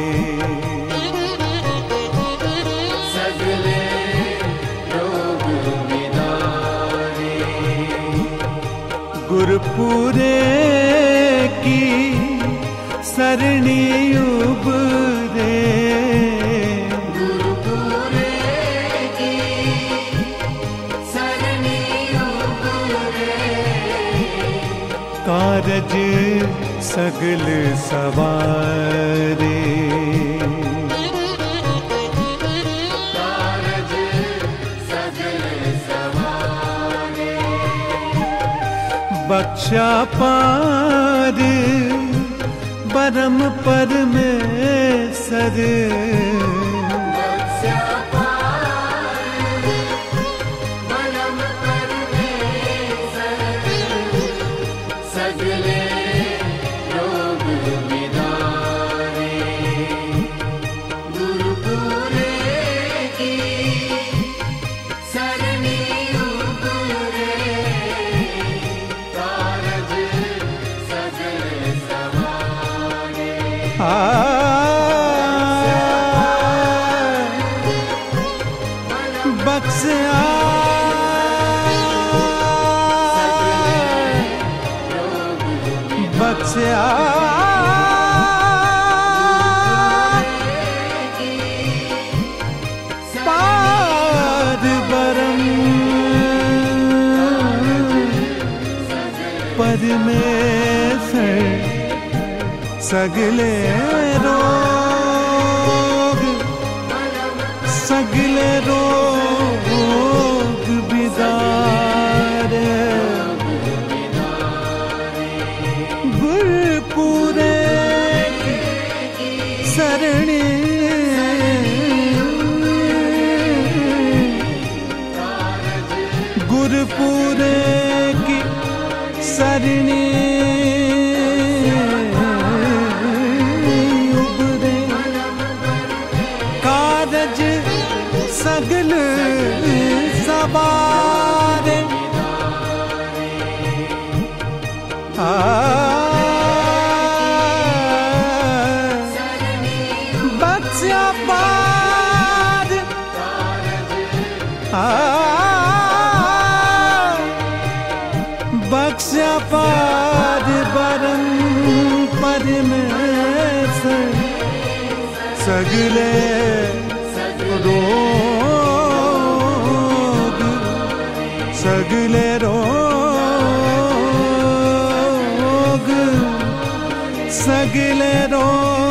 सगले रोग बिदारे गुरपुरे की सरणी उबरे गुरुपुरे की सरणी उबरे कारज सगल सवारे कारज सगल सवारे बख्शा पार बरम पर में सर बख्शा पार बरम पर में सर सगले रोग बिदारे गुरुपुरे की सरणी उबरे कारज सगल सवारे आ बख्शा बख्शा पार बरम पर में सगले रोग सगले रोग बिदारे गुरपुरे सरणी गुरपुरे सरणी उबरे कारज सगल सवारे आ बख्शा पार आ बख्शा पार बरम परमेश्वर सगले रोग सगले रोग सगले रोग